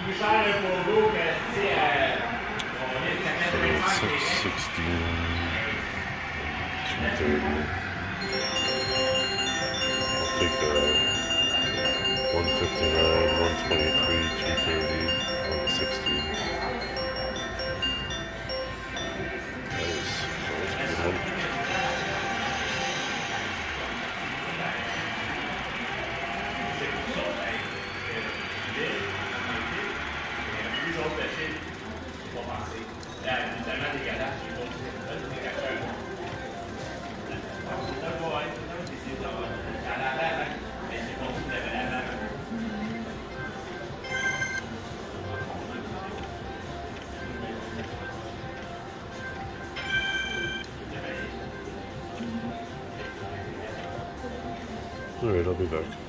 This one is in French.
plus cher pour l'eau que, tu sais, on vient de 85. 616, 230. I'll take 159, 123, 230, 160. That was a good one. Alright, I'll be back.